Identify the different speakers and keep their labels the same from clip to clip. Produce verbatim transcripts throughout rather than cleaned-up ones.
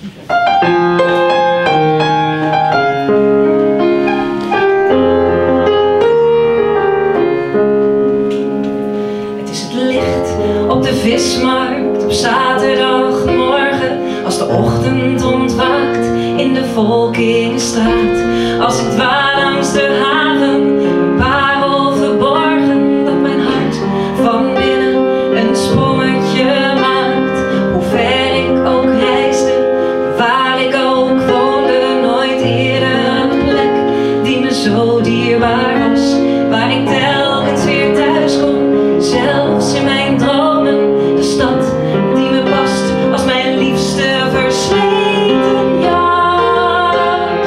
Speaker 1: Het is het licht op de vismarkt op zaterdagmorgen, als de ochtend ontwaakt in de Volkingenstraat. Als ik dwaal langs de haven, een parel verborgen, dat mijn hart van binnen een sprongetje maakt. Hoe ver ik ook reisde, waar ik ook woonde, nooit eerder een plek die me zo dierbaar was, waar ik telkens weer thuis kom, zelfs in mijn dromen. De stad die me past als mijn liefste versleten jas,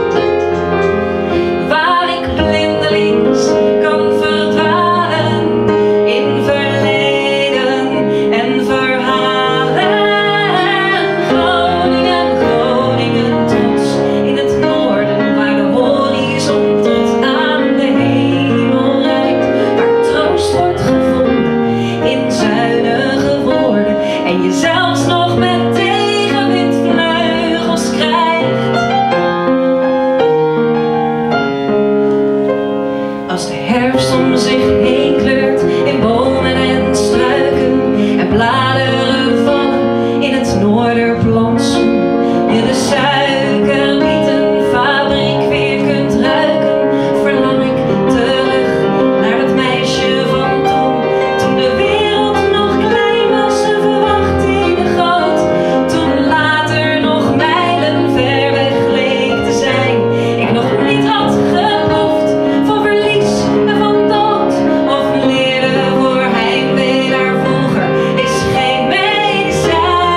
Speaker 1: waar ik blindelings kan verdwalen in verleden en verhalen. Groningen, Groningen, trots in het noorden, waar de horizon tot aan de hemel reikt, waar troost wordt gevonden in zuinige woorden en je zelfs nog met tegenwind vleugels krijgt. Als de herfst om zich heen kleurt in bomen en struiken en bladeren vallen in het noorderplantsoen, je de suikerbietenfabriek weer kunt ruiken, verlang ik terug naar dat meisje van toen. Toen de wereld nog klein was en verwachtingen groot, toen later nog mijlen ver weg leek te zijn. Ik nog niet had geproefd van verlies en van dood, of leerde voor heimwee naar vroeger is geen medicijn.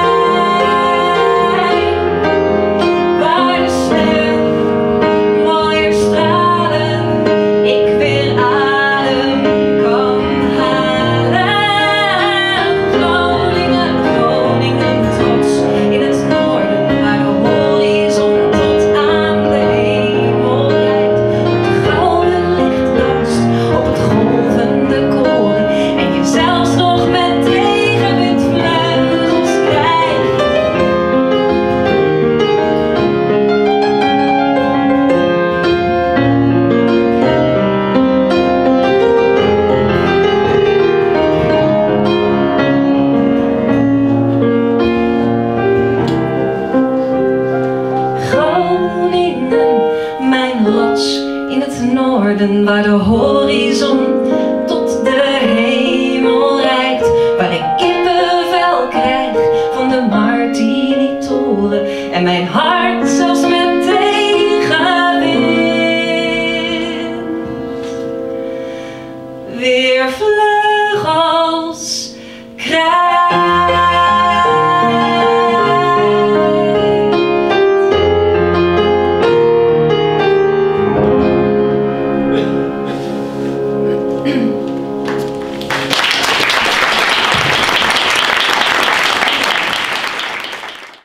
Speaker 1: Waar de sterren mooier stralen, ik weer adem kan halen. Groningen, Groningen, trots in het noorden, waar de horizon tot aan de hemel reikt, het gouden licht danst op het golvende koren en je zelfs nog met tegenwind vleugels krijgt. Groningen, mijn rots in het noorden, waar de horizon tot de hemel reikt, waar ik kippenvel krijg van de Martini-toren en mijn hart zelfs met tegenwind weer vleugels krijgt.